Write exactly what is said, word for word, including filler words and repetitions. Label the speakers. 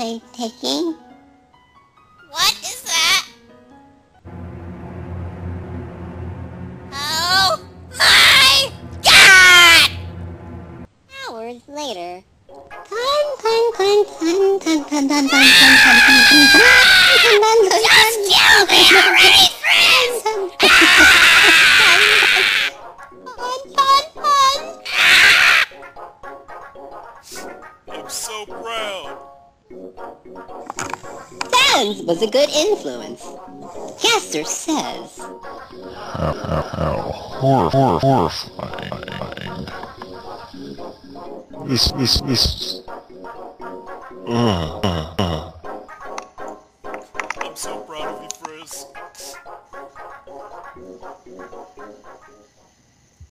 Speaker 1: I taking?
Speaker 2: What is that? Oh my God!
Speaker 1: Hours later. Clang, clang, clang, clang, clang, clang, clang, clang, clang, clang, clang, clang,
Speaker 2: Just kill me already, Frizz!
Speaker 1: Fun, fun, fun!
Speaker 3: I'm so proud.
Speaker 1: Sans was a good influence. Gaster says.
Speaker 4: How, how, how hor hor horrifying. This, this, this... Uh, uh, uh.